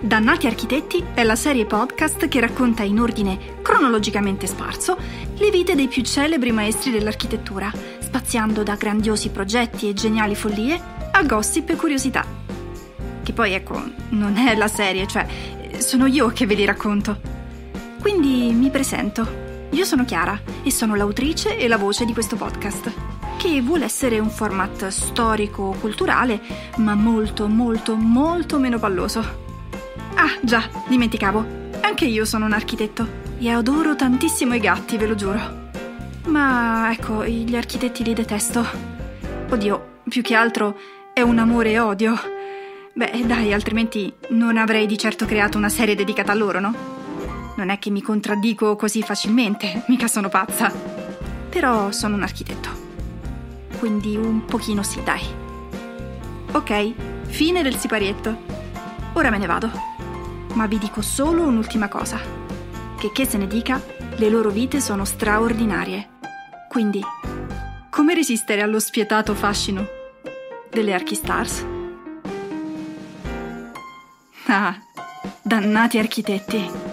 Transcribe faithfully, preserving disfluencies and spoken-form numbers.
Dannati Architetti è la serie podcast che racconta in ordine cronologicamente sparso le vite dei più celebri maestri dell'architettura, spaziando da grandiosi progetti e geniali follie a gossip e curiosità. Che poi, ecco, non è la serie, cioè sono io che ve li racconto. Quindi mi presento. Io sono Chiara e sono l'autrice e la voce di questo podcast, che vuole essere un format storico-culturale, ma molto, molto, molto meno palloso. Ah, già, dimenticavo. Anche io sono un architetto e adoro tantissimo i gatti, ve lo giuro. Ma ecco, gli architetti li detesto. Oddio, più che altro è un amore e odio. Beh, dai, altrimenti non avrei di certo creato una serie dedicata a loro, no? Non è che mi contraddico così facilmente, mica sono pazza. Però sono un architetto. Quindi un pochino sì, dai. Ok, fine del siparietto. Ora me ne vado. Ma vi dico solo un'ultima cosa. Che che se ne dica, le loro vite sono straordinarie. Quindi, come resistere allo spietato fascino delle Archistars? Ah, dannati architetti!